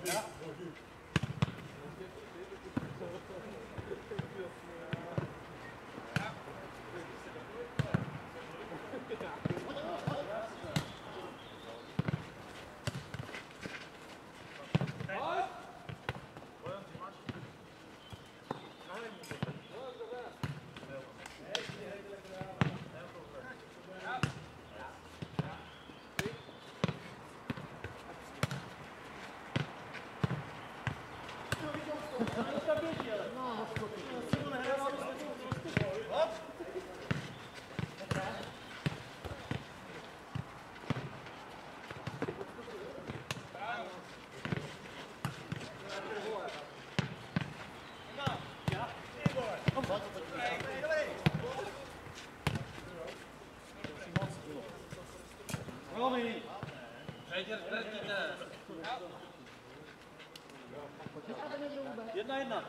Jedna jedna.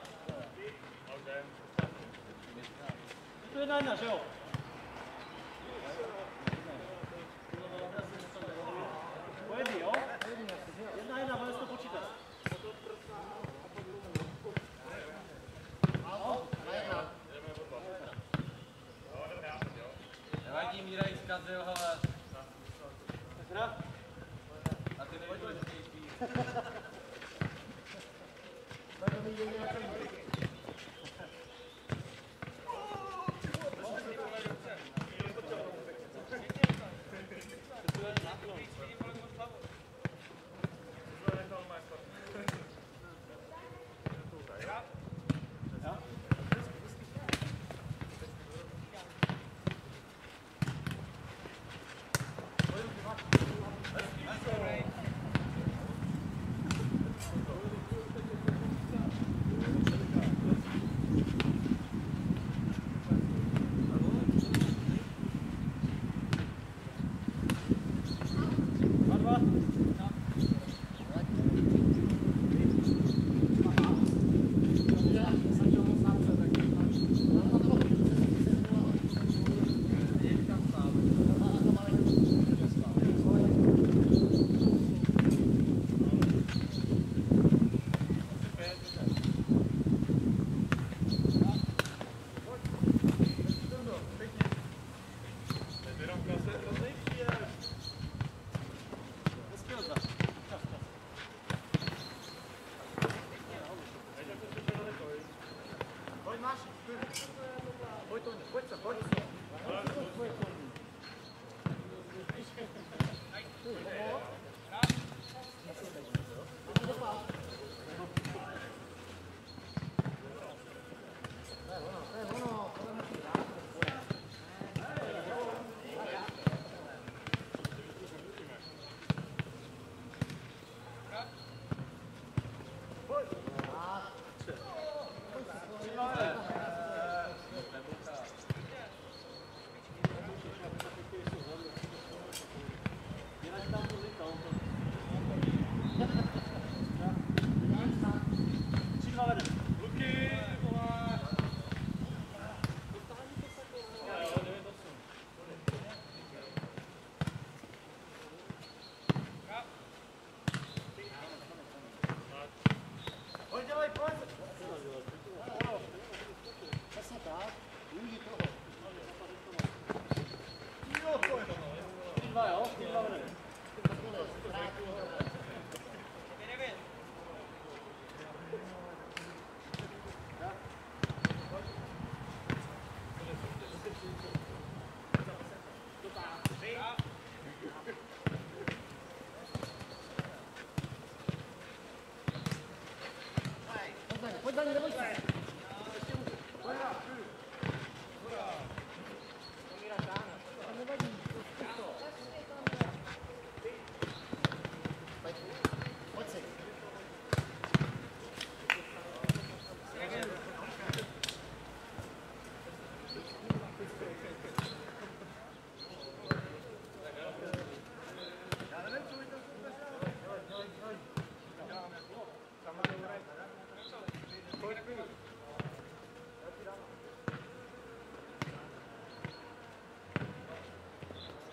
To jedna jedna, že jo? Pojedí, jo? Jedna jedna, bude to počítat. Nevadí, Míra jich zkazil, ale... Tak hra? A ty nejdůležitější.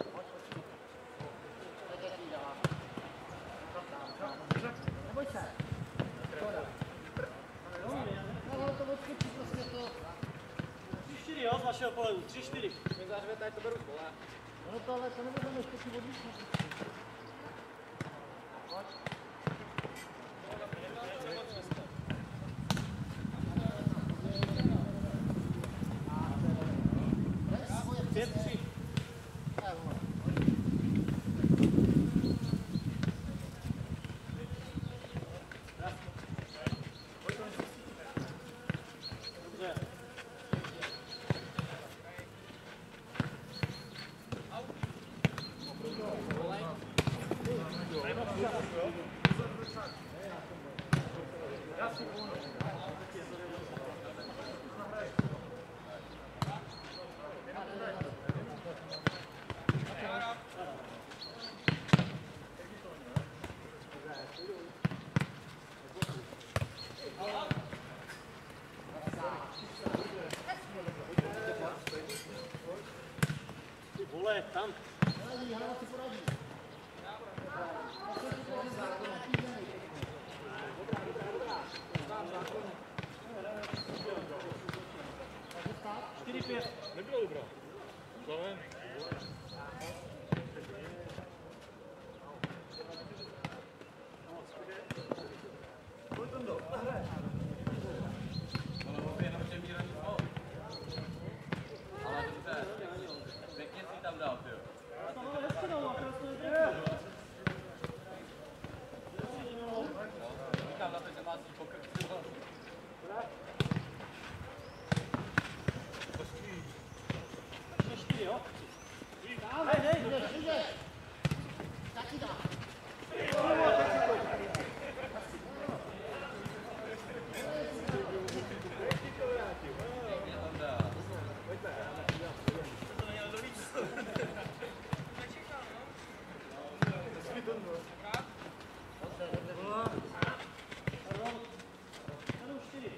Neboj se. 3-4, jo, z vašeho pohledu. 3-4. Mě zařvete, ať to beru spole. No to ale to nebudeme ještě si odlišit. Vole, tam. Čtyři, pět. Nebylo dobrá. Slaven. Ale opět jenom přemíraný spol. Ale dobře. Pěkně si tam dal, ty jo. To hezky dalo, krásně nebylo. Říkám na to, že má svý pokrk. Čtyři, jo? Hej, hej, Taky dá. Pěkně tam dal. Jenom čtyři.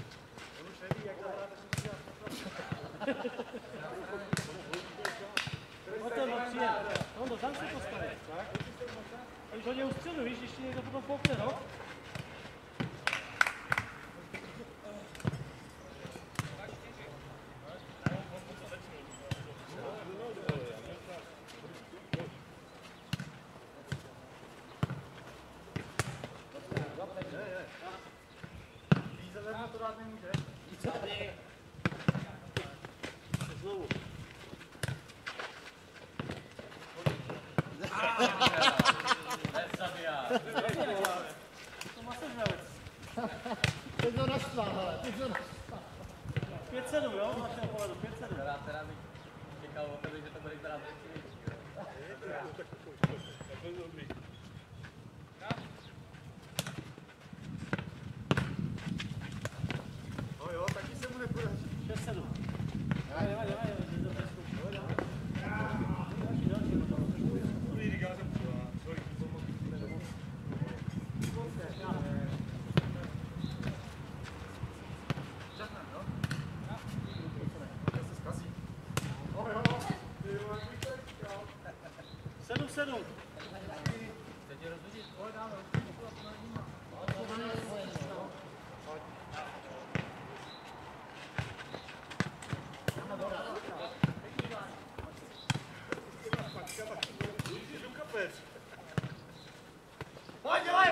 No ten přijem. No, tam se postaví. Když hodně ustřelu, víš, ještě někdo potom popne, no? Znovu. To má sežravec. Teď ho naštval, ale teď ho naštval. 5-7, jo? Z našeho pohledu, 5-7. Teda bych čekal od tebe, že to bude teda větší. Takhle dobrý. No jo, taky se mu nepodaří. 6-7. Jdeme. Dobrý, říká jsem to. Sorry, to moc. Časná, no? To se zkazí. No jo, ty jo, jak bych tak říkal. 7-7. Chcete rozhodit? Jedu kapec. Pojď, dělej!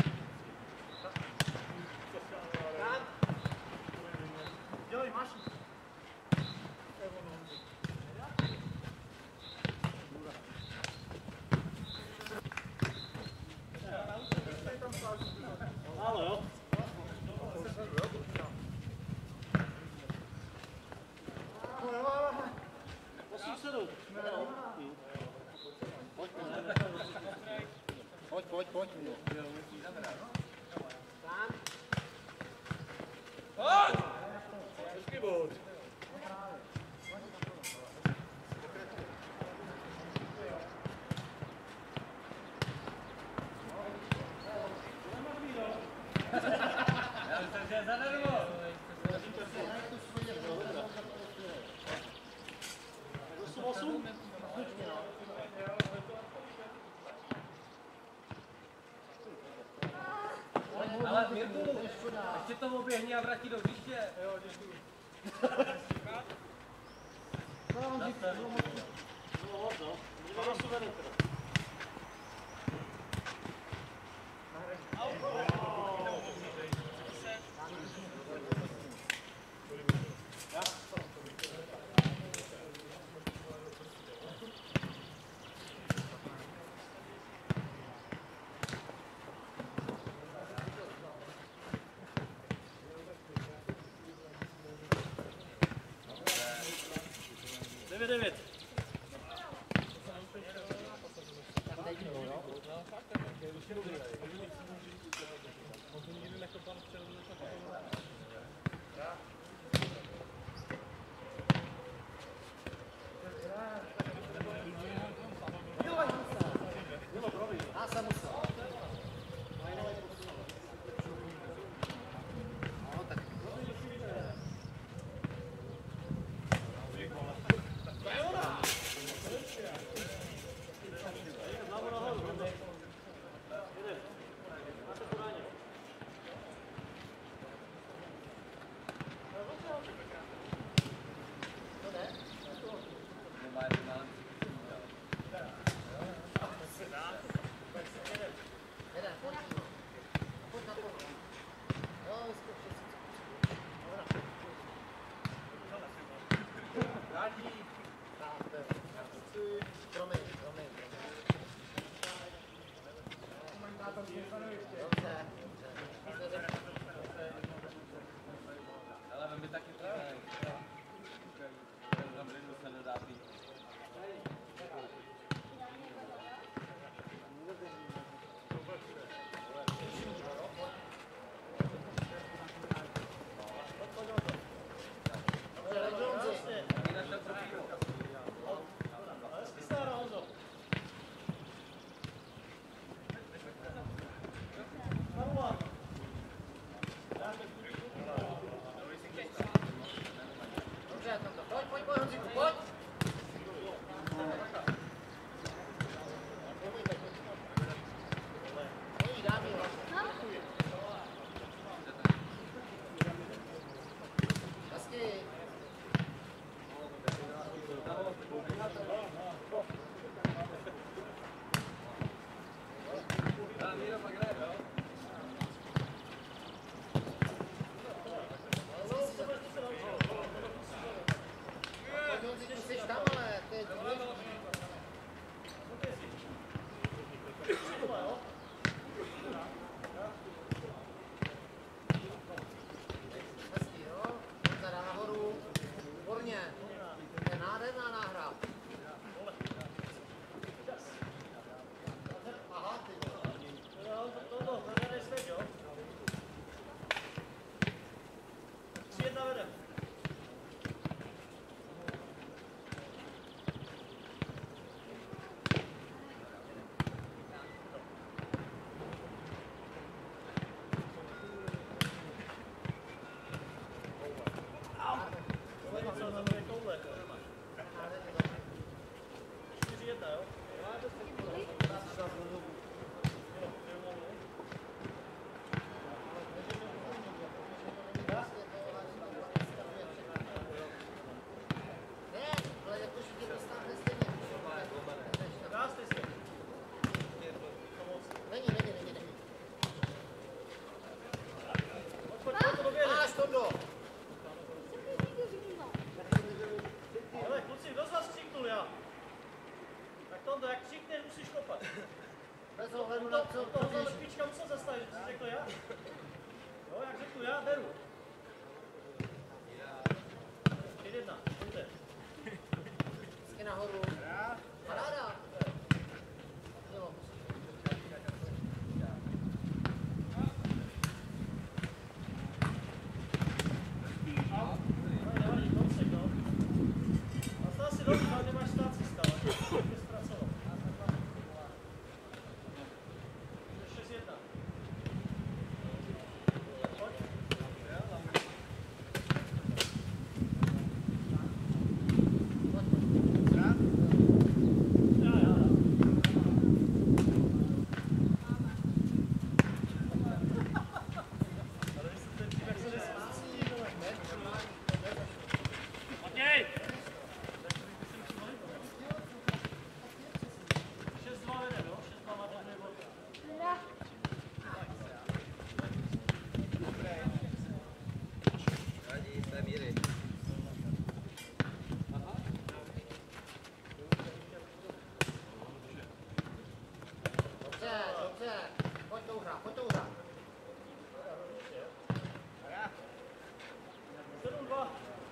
Dělej, Maši. 8? Ale Mirku, ještě to oběhni a vrátí do hřiště. Jo, děkuju. Devět. Já jsem musel. No, tak. Míry. Dobře, dobře. Pojď to uhrát, pojď to uhrát. 7-2.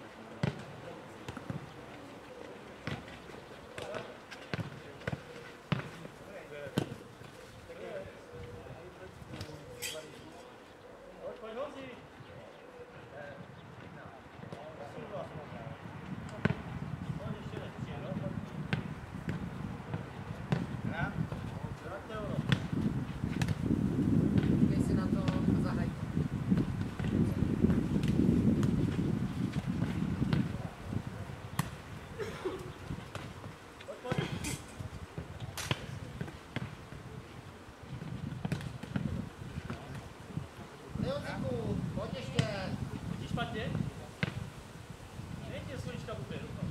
Pojď Honzi. 8-2. Pojď ještě ne. Vraťte ono. Dívej si na to a zahraj to. Pojď. Leonciku, pojď ještě. Vidíš špatně? Nejde slovíčka úplně, doufám.